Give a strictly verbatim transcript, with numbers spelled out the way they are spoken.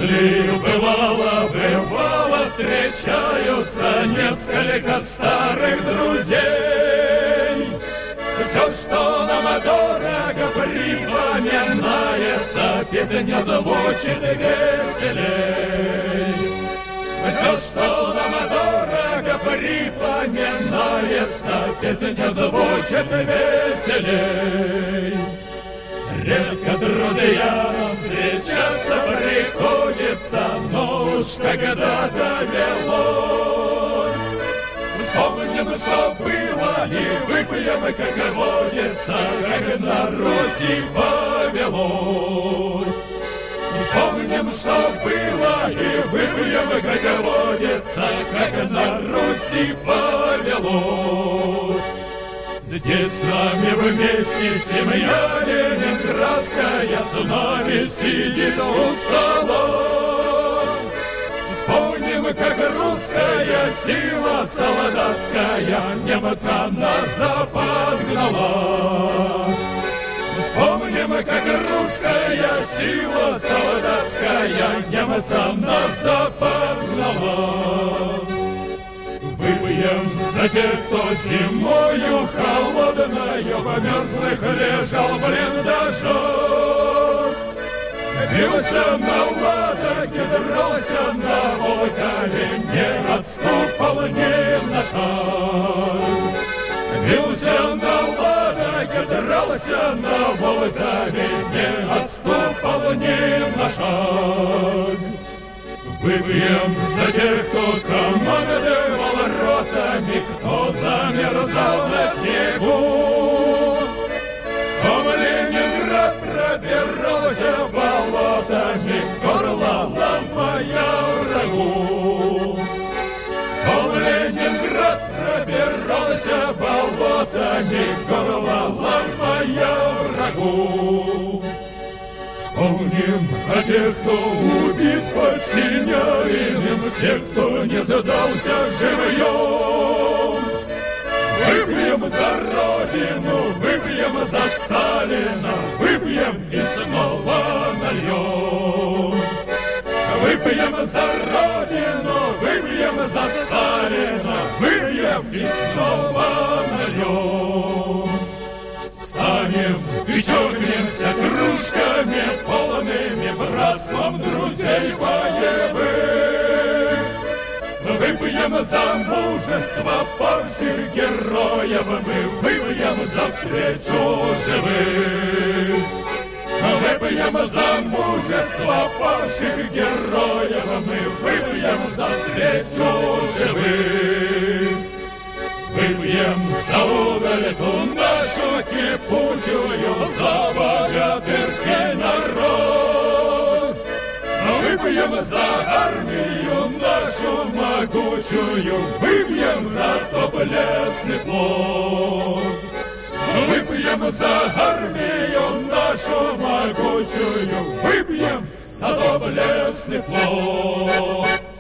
Если бывало, бывало, встречаются несколько старых друзей, все, что нам дорого, припоминается, песня звучит веселей. Все, что нам дорого, припоминается, песня звучит веселей. Редко друзьям встречаться приходится, но уж когда довелось, вспомним, что было, и выпьем, как водится, как на Руси повелось. Вспомним, что было, и выпьем, как водится, как на Руси повелось. Здесь с нами вместе семья ленинградская, с нами сидит у стола. Вспомним, как русская сила солдатская немца на запад гнала. Вспомним, как русская сила солдатская немца на запад гнала. Выпьем за тех, кто зимою холодною в мерзлых лежал в блиндажах, бился на ладоге, дрался на Волкове, не отступал ни на шаг. Бился на ладоге, дрался на Волкове, не отступал ни на шаг. Выпьем за тех, кто командовал ротами, кто замерзал на снегу, кто в Ленинград пробирался болотами, горло ломая врагу. Кто в Ленинград пробирался болотами, горло ломая врагу. Вспомним о тех, кто убит под Синяиным, всех, кто не сдался живьем. Выпьем за Родину, выпьем за Сталина, выпьем и снова нальем. Выпьем за Родину, выпьем за Сталина, выпьем и снова нальем. Встанем и чокнемся кружками полными братством друзей боевых. Выпьем за мужество павших героев, мы выпьем за встречу живых. Выпьем за мужество павших героев, мы выпьем за встречу живых. Выпьем за удаль-ту нашу кипучую, за богатырский народ. Выпьем за армию нашу могучую, выпьем за доблестный флот. Выпьем за армию нашу могучую, выпьем за доблестный флот.